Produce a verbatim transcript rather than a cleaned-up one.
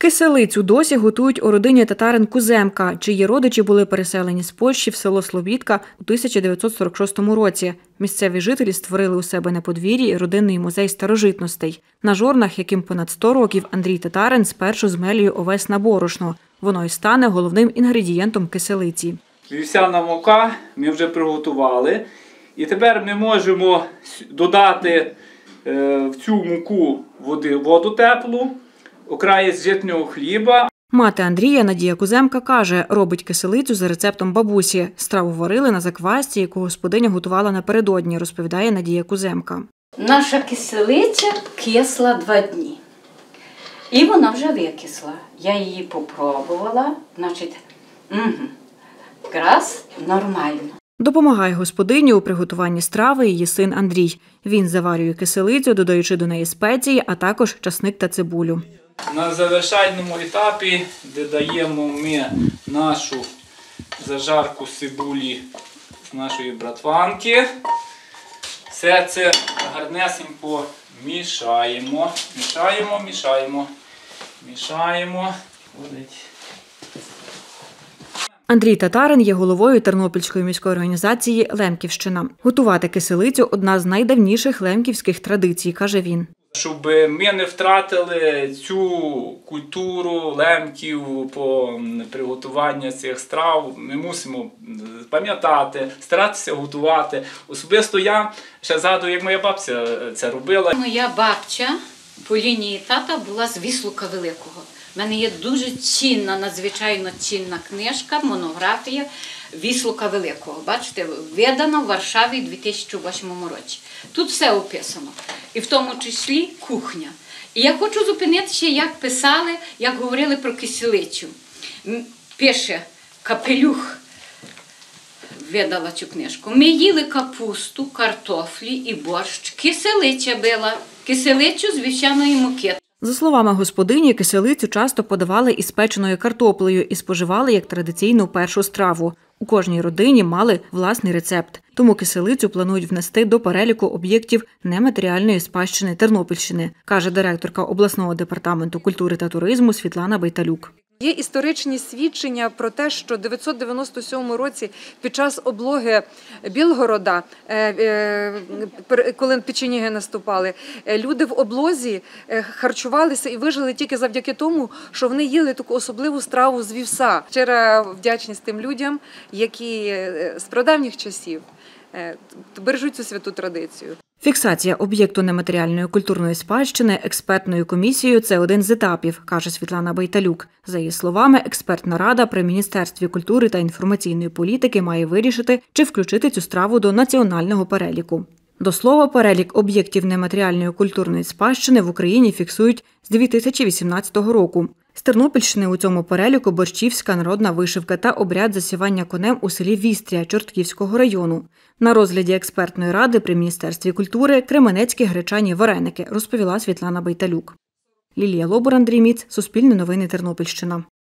Киселицю досі готують у родині татарин Куземка, чиї родичі були переселені з Польщі в село Слобідка у тисяча дев'ятсот сорок шостому році. Місцеві жителі створили у себе на подвір'ї родинний музей старожитностей. На жорнах, яким понад сто років, Андрій Татарин спершу змелює овес на борошно. Воно й стане головним інгредієнтом киселиці. Вівсяна мука ми вже приготували. І тепер ми можемо додати в цю муку води, воду теплу, окраєць житнього хліба. Мати Андрія, Надія Куземка, каже, робить киселицю за рецептом бабусі. Страву варили на заквасці, яку господиня готувала напередодні, розповідає Надія Куземка. Наша киселиця кисла два дні. І вона вже викисла. Я її попробувала, значить, угу, якраз нормально. Допомагає господині у приготуванні страви її син Андрій. Він заварює киселицю, додаючи до неї спеції, а також часник та цибулю. На завершальному етапі додаємо ми нашу зажарку цибулі з нашої братванки. Все це гарнесенько мішаємо, мішаємо, мішаємо, мішаємо. Андрій Татарин є головою Тернопільської міської організації «Лемківщина». Готувати киселицю – одна з найдавніших лемківських традицій, каже він. Щоб ми не втратили цю культуру лемків по приготуванню цих страв, ми мусимо пам'ятати, старатися готувати. Особисто я ще згадую, як моя бабця це робила. Моя бабця по лінії тата була з Віслука Великого. У мене є дуже цінна, надзвичайно цінна книжка, монографія Віслука Великого. Бачите, видана в Варшаві у дві тисячі восьмому році. Тут все описано. І в тому числі кухня. І я хочу зупинитися, як писали, як говорили про киселицю. Пише Капелюх, видала цю книжку. Ми їли капусту, картофлі і борщ. Киселиця била. Киселицю з вівсяної муки. За словами господині, киселицю часто подавали із печеною картоплею і споживали як традиційну першу страву. У кожній родині мали власний рецепт. Тому киселицю планують внести до переліку об'єктів нематеріальної спадщини Тернопільщини, каже директорка обласного департаменту культури та туризму Світлана Бейталюк. Є історичні свідчення про те, що в дев'ятсот дев'яносто сьомому році під час облоги Білгорода, коли печеніги наступали, люди в облозі харчувалися і вижили тільки завдяки тому, що вони їли таку особливу страву з вівса. Щира вдячність тим людям, які з прадавніх часів бережуть цю святу традицію. Фіксація об'єкту нематеріальної культурної спадщини експертною комісією – це один з етапів, каже Світлана Бейталюк. За її словами, експертна рада при Міністерстві культури та інформаційної політики має вирішити, чи включити цю страву до національного переліку. До слова, перелік об'єктів нематеріальної культурної спадщини в Україні фіксують з дві тисячі вісімнадцятого року. З Тернопільщини у цьому переліку борщівська народна вишивка та обряд засівання конем у селі Вістря Чортківського району. На розгляді експертної ради при Міністерстві культури кременецькі гречані вареники, розповіла Світлана Бейталюк. Лілія Лобур, Андрій Міц, Суспільне новини, Тернопільщина.